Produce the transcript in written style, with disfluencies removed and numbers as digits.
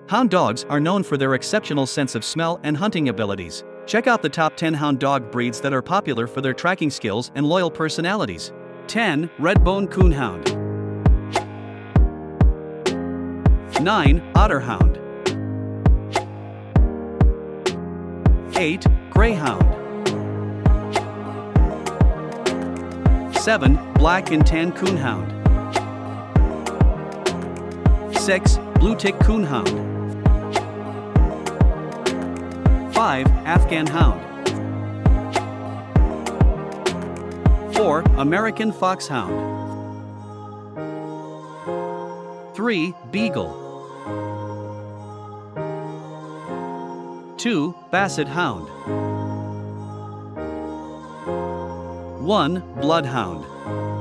Hound dogs are known for their exceptional sense of smell and hunting abilities. Check out the top 10 hound dog breeds that are popular for their tracking skills and loyal personalities. 10. Red-bone coonhound. 9. Otter hound. 8. Greyhound. 7. Black and tan coonhound. 6. Blue tick coonhound. 5. Afghan hound. 4. American foxhound. 3. Beagle. 2. Basset hound. 1. Bloodhound.